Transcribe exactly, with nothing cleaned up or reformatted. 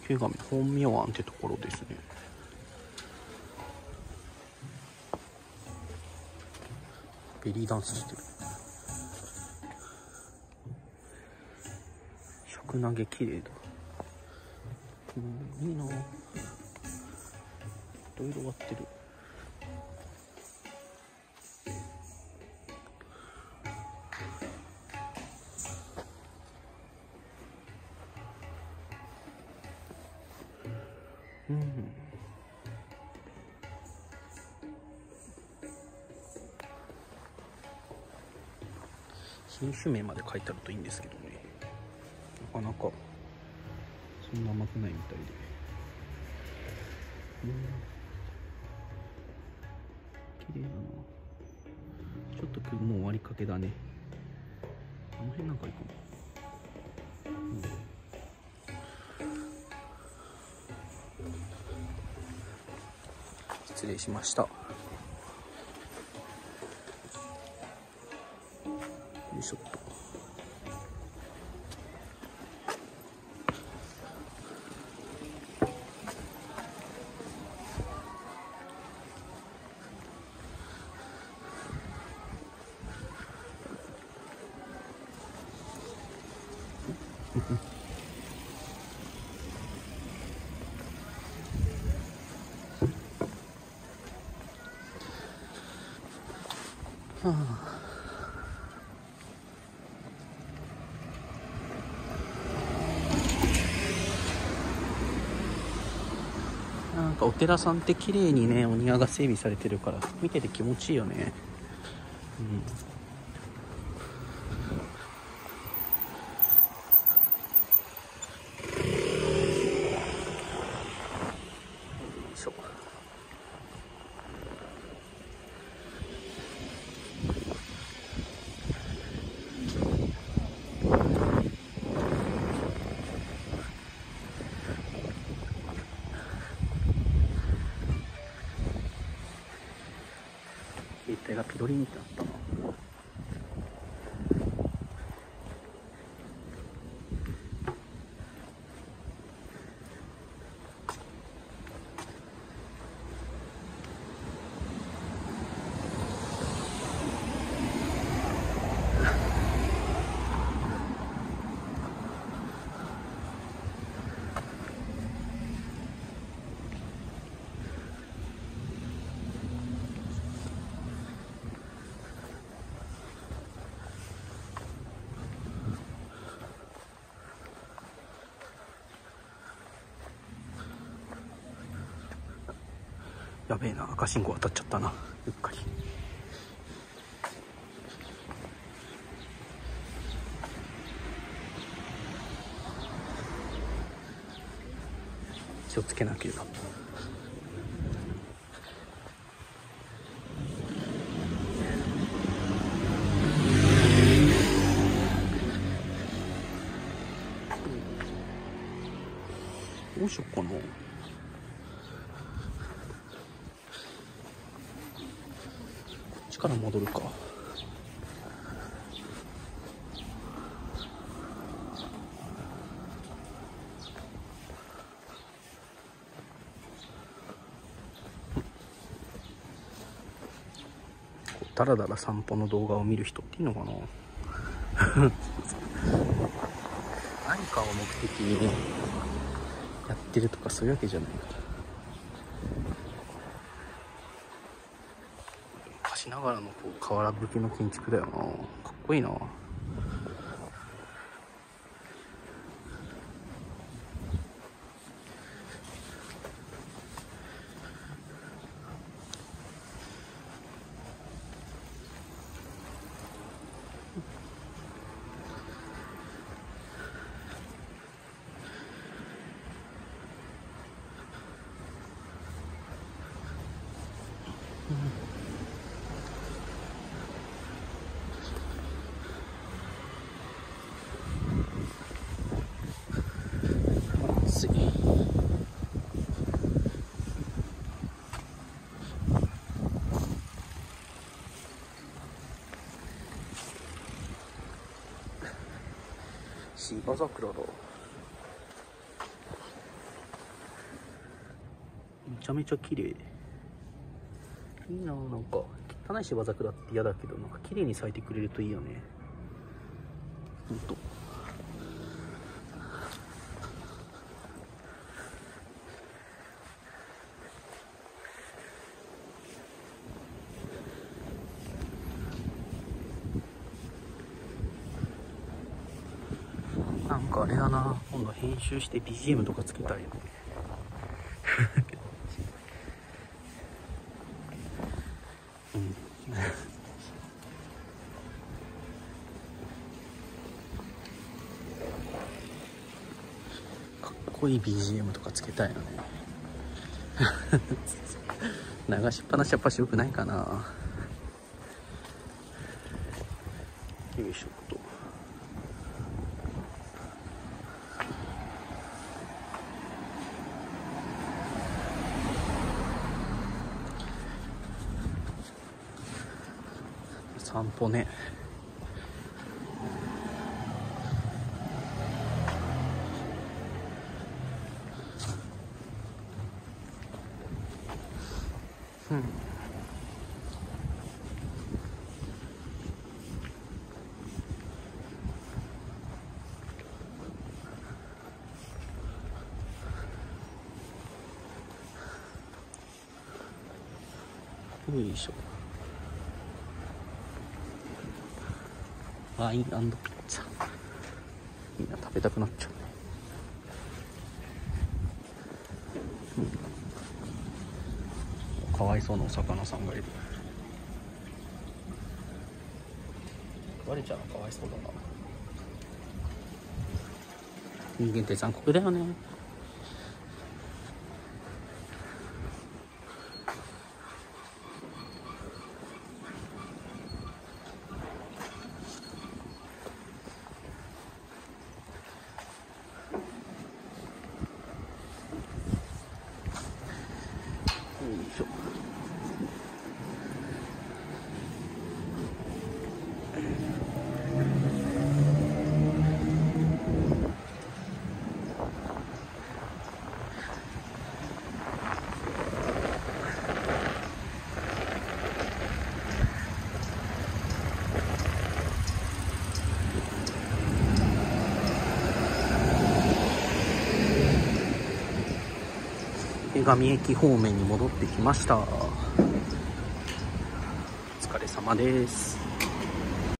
池上本名庵ってところですね。ベリーダンスしてる。食投げ綺麗だ。うん、いいな。いろいろ割ってる。うん。品種名まで書いてあるといいんですけどね。なかなかそんな甘くないみたいで。うん。綺麗だな。ちょっともう終わりかけだね。あの辺なんかいいかな。うん、失礼しました。よいしょっと。はあ、なんかお寺さんって綺麗にねお庭が整備されてるから見てて気持ちいいよね。うん。そう。携帯がピロリンってなったな。やべえな、赤信号渡っちゃったな、うっかり。気をつけなければ。どうしよっかな。こっちから戻るか。だらだら散歩の動画を見る人っていいのかな。何かを目的にねやってるとかそういうわけじゃないから。昔ながらのこう瓦葺きの建築だよな。かっこいいな。暑い。芝桜だ。 めちゃめちゃ綺麗。いいな。なんか汚い芝桜って嫌だけど、なんか綺麗に咲いてくれるといいよね。ほんと。なんかあれだな、今度編集して ビージーエム とかつけたいよね。うん、かっこいい ビージーエム とかつけたいよね。流しっぱなしやっぱしよくないかな。よいしょっと。散歩ね。うん。よいしょ。ワイン&ピッツァ。みんな食べたくなっちゃうね。うん、かわいそうなお魚さんがいる。食われちゃうのかわいそうだな。人間って残酷だよね。よいしょ。江上駅方面に戻ってきました。お疲れ様です。